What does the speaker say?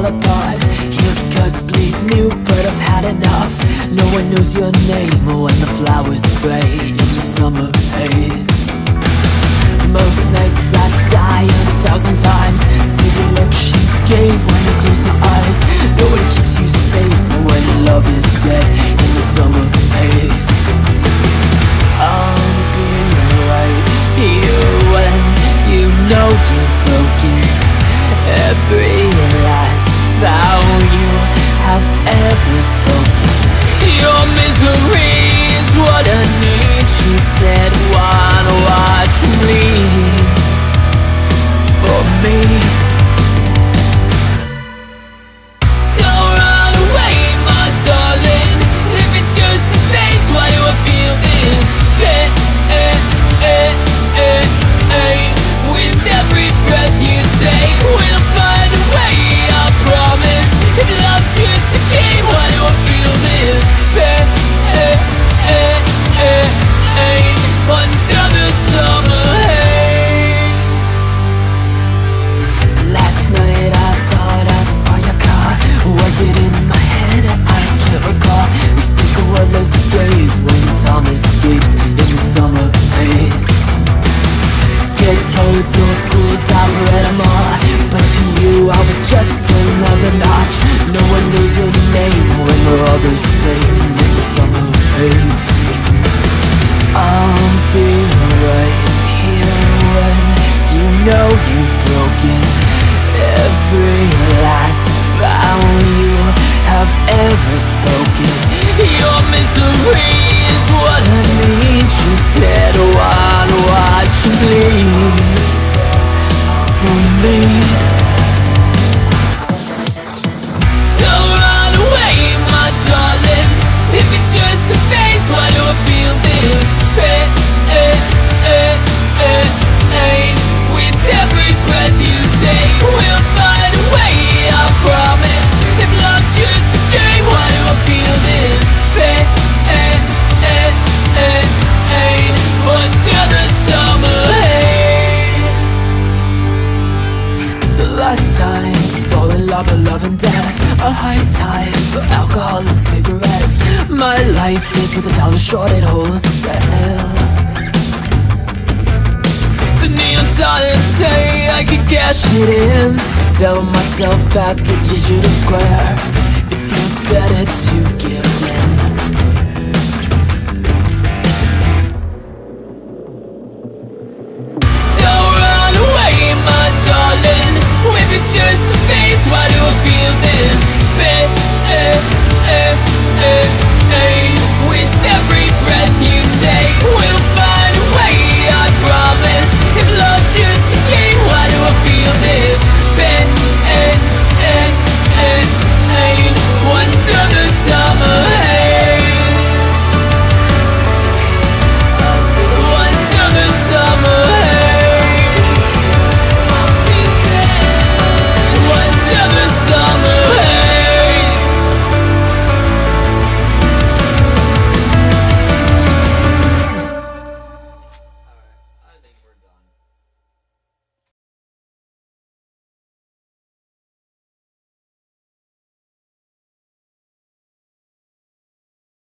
fall apart. Hear the cuts bleed new, but I've had enough. No one knows your name when the flowers fray in the summer haze. Most nights I die 1,000 times. See the look she gave when I close my eyes. No one keeps you safe when love is dead in the summer haze. I'll be right here when you know you're broken. Every last vow you have ever spoken. Your misery is what I need, she said. Wanna watch me for me. Don't run away, my darling. If it's just a phase, why do I feel this pain? With every breath you take, we'll find a way, I promise. If love's just a game, why do I feel this pain? Under the summer haze. Last night I thought I saw your car. Was it in my head? I can't recall. We speak of wordless days when time escapes in the summer haze. Dead poets or fools, I've read them all. But to you I was just another notch. No one knows your name when we're all the same in the summer haze. I'll be right here when you know you've broken every last vow you have ever spoken. Your misery is what I need, she said. Wanna watch you bleed for me. Don't run away, my darling. If it's just a phase, why do I feel this pain? With every breath you take, we'll find a way, I promise. If love's just a game, why do I feel this pain? Under the summer haze. The last time to fall in love or love and death. A high time for alcohol and cigarettes. My life is with $1 short at wholesale. The neon signs say I could cash it in, sell myself at the digital square. It feels better to give in.